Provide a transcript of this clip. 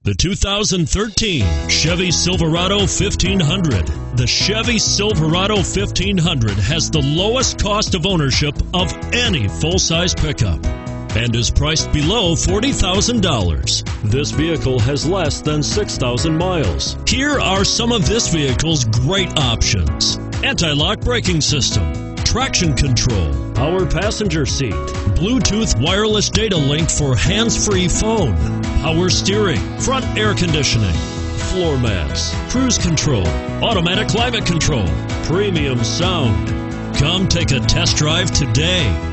The 2013 Chevy Silverado 1500. The Chevy Silverado 1500 has the lowest cost of ownership of any full-size pickup and is priced below $40,000. This vehicle has less than 6,000 miles. Here are some of this vehicle's great options: anti-lock braking system, traction control, power passenger seat, Bluetooth wireless data link for hands-free phone, power steering, front air conditioning, floor mats, cruise control, automatic climate control, premium sound. Come take a test drive today.